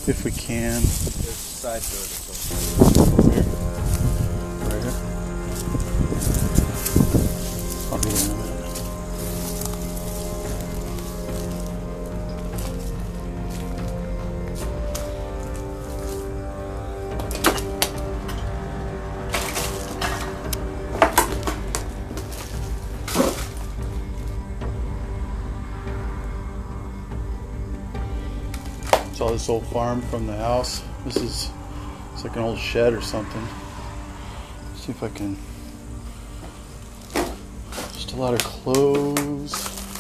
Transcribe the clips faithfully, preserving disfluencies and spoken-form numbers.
if we can. There's a side door that's Here. Right here. I'll be in a minute. Saw this old farm from the house. This is, it's like an old shed or something. Let's see if I can. Just a lot of clothes.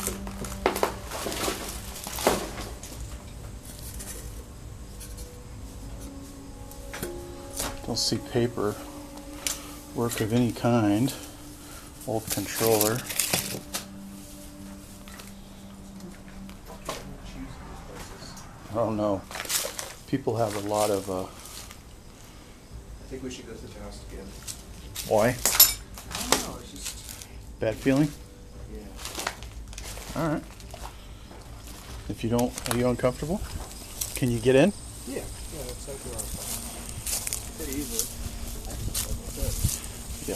Don't see paper work of any kind. Old controller. I don't know. People have a lot of. Uh, I think we should go to the house again. why? I don't know. It's just Bad feeling? yeah. All right. If you don't, are you uncomfortable? Can you get in? Yeah. Yeah. That's like uh, pretty easy. Yeah.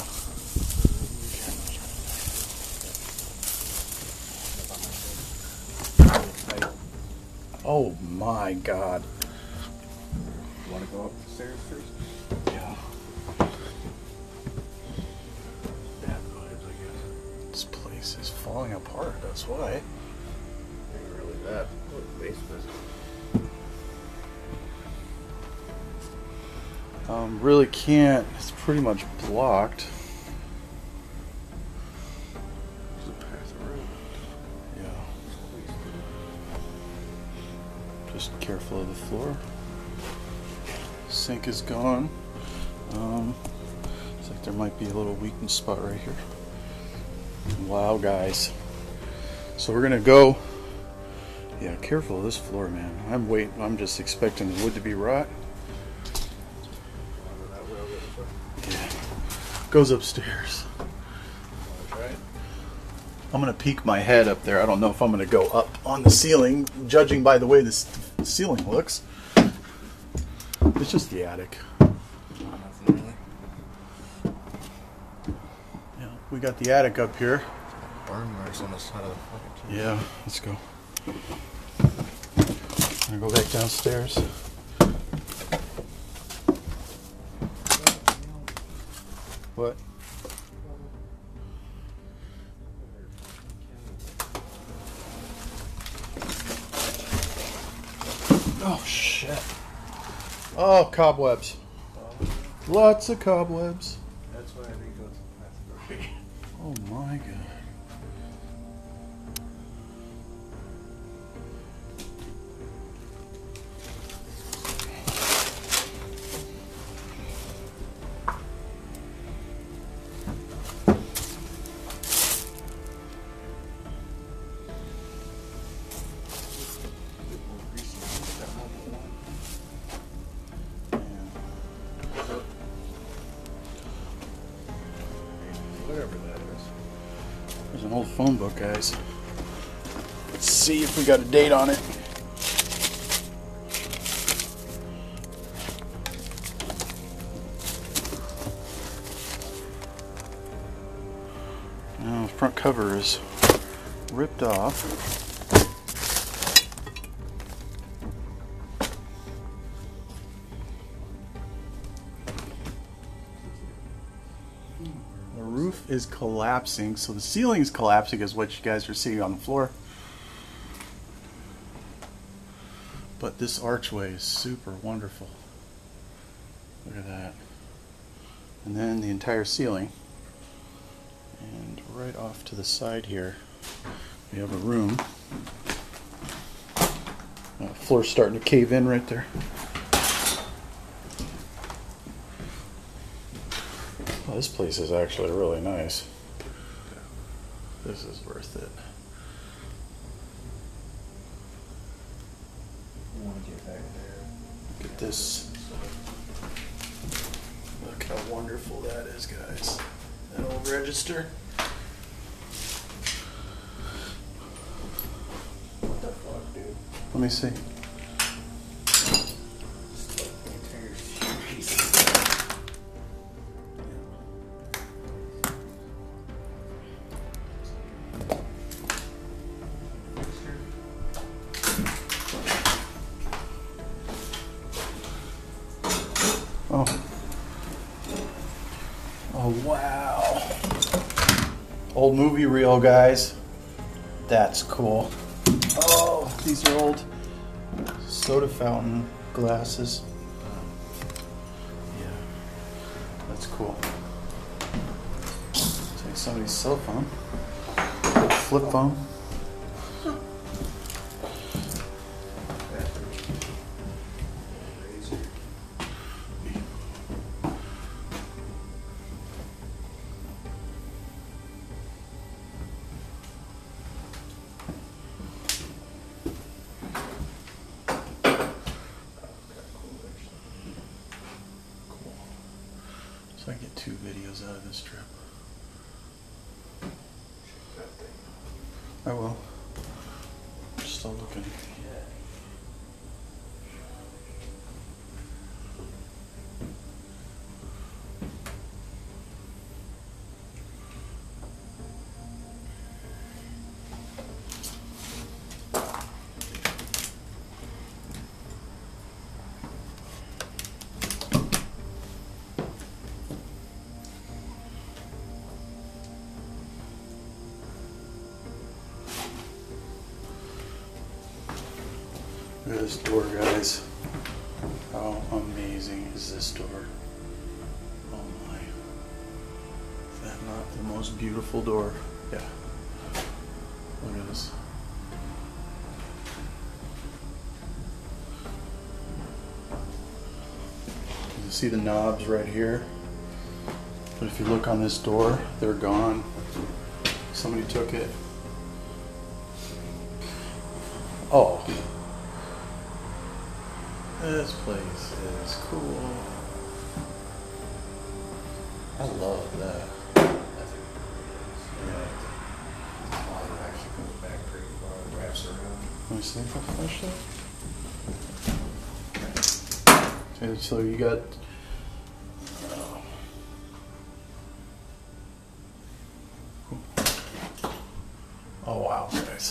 Oh my God. You want to go up the stairs first? Yeah. Bad vibes, I guess. This place is falling apart. That's why. Ain't really bad. What basement? Um, really can't. It's pretty much blocked. There's a path around. Yeah. Just careful of the floor. Sink is gone. Um, looks like there might be a little weakness spot right here. Wow, guys. So we're gonna go. Yeah, careful of this floor, man. I'm waiting. I'm just expecting the wood to be rot. Yeah. Goes upstairs. Right? I'm gonna peek my head up there. I don't know if I'm gonna go up on the ceiling, judging by the way this the ceiling looks. It's just the attic. Nothing really. Yeah, we got the attic up here. Burn marks on the side of the fucking tree. Yeah, let's go. I'm gonna go back downstairs. What? Oh shit. Oh, cobwebs. Lots of cobwebs. That's why I didn't go to the bathroom. Oh my God. Whatever that is. There's an old phone book, guys. Let's see if we got a date on it. Now, the front cover is ripped off. The roof is collapsing, so the ceiling is collapsing is what you guys are seeing on the floor. But this archway is super wonderful. Look at that. And then the entire ceiling. And right off to the side here, we have a room. Uh, floor's starting to cave in right there. Oh, this place is actually really nice. This is worth it. I want to get back there. Look at this. Look how wonderful that is, guys. That old register. What the fuck, dude? Let me see. Old movie reel, guys. That's cool. Oh, these are old soda fountain glasses. Yeah, that's cool. Take somebody's cell phone, flip phone. So I get two videos out of this trip. I will. I'm still looking. Look at this door, guys. How amazing is this door? Oh my. Is that not the most beautiful door? Yeah. Look at this. You can see the knobs right here. But if you look on this door, they're gone. Somebody took it. Oh. This place is cool. I love that. That's a yeah. Oh, it actually comes back pretty far. It wraps around. Let me see if I finish that. Okay, so you got. Oh wow, guys.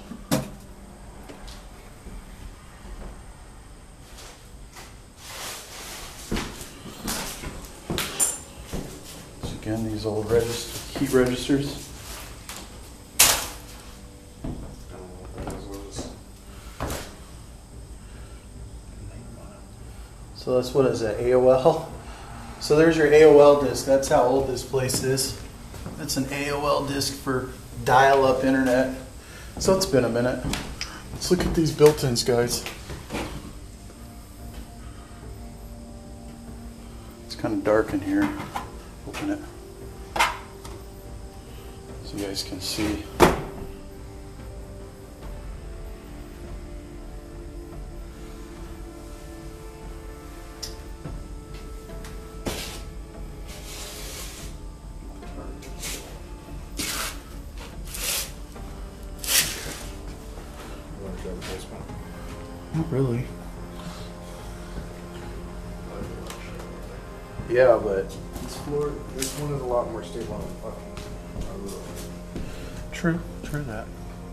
Again, these old register, heat registers. I don't know what that was. So that's what is that, A O L? So there's your A O L disc. That's how old this place is. It's an A O L disc for dial-up internet. So it's been a minute. Let's look at these built-ins, guys. It's kind of dark in here. Open it. So you guys can see. You want to show the this one? Not really. Yeah, but This floor, this one is a lot more stable than the fucking. true, true that.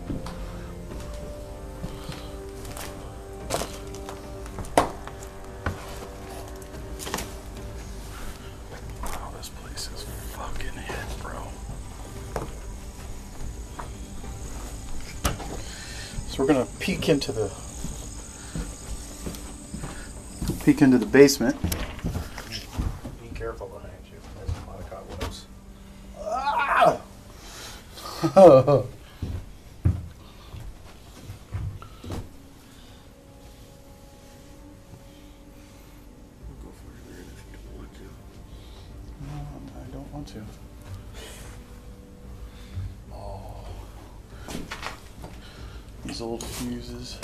Wow, this place is fucking hit, bro. So we're gonna peek into the peek into the basement. Be careful behind you. There's a lot of cobwebs. Ah! Go further if you don't want to. No, I don't want to. Oh, these old fuses.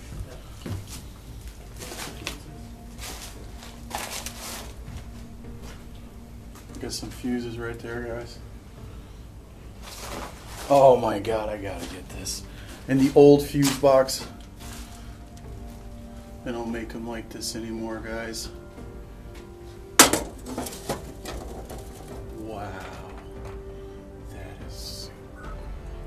Got some fuses right there, guys. Oh my god, I gotta get this. And the old fuse box. They don't make them like this anymore, guys. Wow. That is super cool.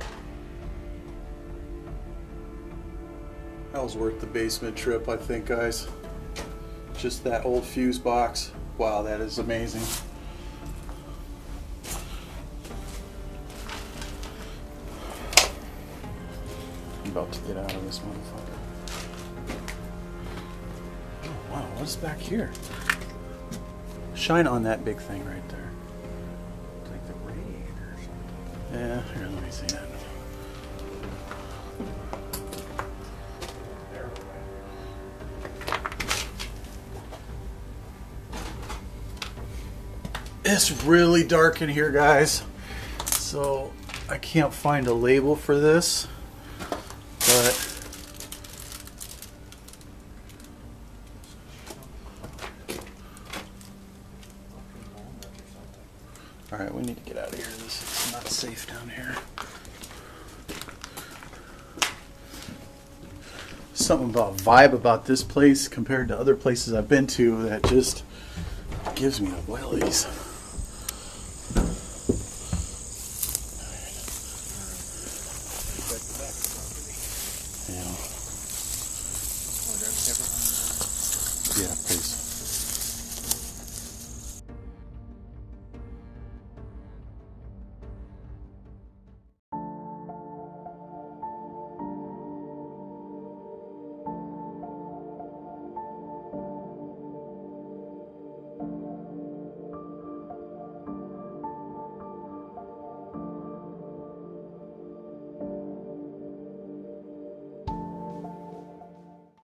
That was worth the basement trip, I think, guys. Just that old fuse box. Wow, that is amazing. about to get out of this motherfucker. Oh, wow, what's back here? Shine on that big thing right there. It's like the radiator or something. Yeah, here, let me see that. There we go. It's really dark in here, guys. So I can't find a label for this, but all right, we need to get out of here. This is not safe down here. Something about vibe about this place compared to other places I've been to that just gives me the willies.